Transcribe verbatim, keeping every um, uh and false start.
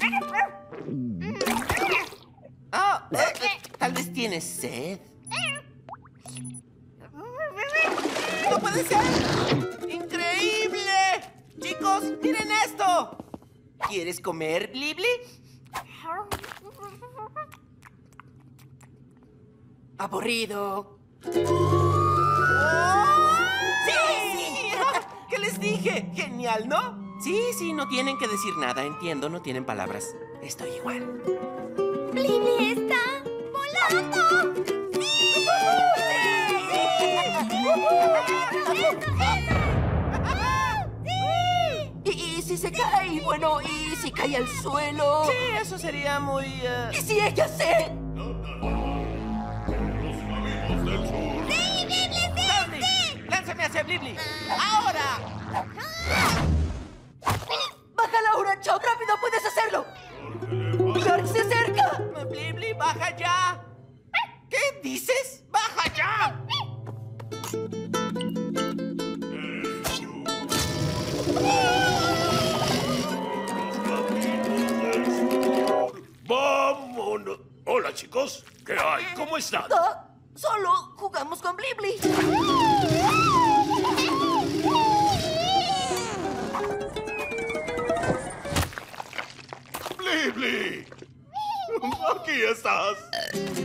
Oh, eh, eh, tal vez tienes sed. ¡No puede ser! ¡Increíble! Chicos, miren esto. ¿Quieres comer, Blibli? Aburrido. ¡Oh! ¡Sí! ¿Qué les dije? Genial, ¿no? Sí, sí, no tienen que decir nada. Entiendo, no tienen palabras. Estoy igual. ¡Blibli está volando! ¡Sí! ¿Y, y si se cae? Bueno, ¿y si cae al suelo? Sí, eso sería muy... eh, ¿Y si ella se...? ¡Blibli! ¡Lánzame hacia Blibli! ¡Ahora! ¡Baja, Laura! ¡Chao, rápido! ¡Puedes hacerlo! ¡Clark se acerca! ¡Blibli, baja ya! ¿Qué dices? ¡Baja ya! ¡Vámonos! Hola, chicos. ¿Qué hay? ¿Cómo están? Ah, solo jugamos con Blibli. ¡Blibli! ¡Aquí estás!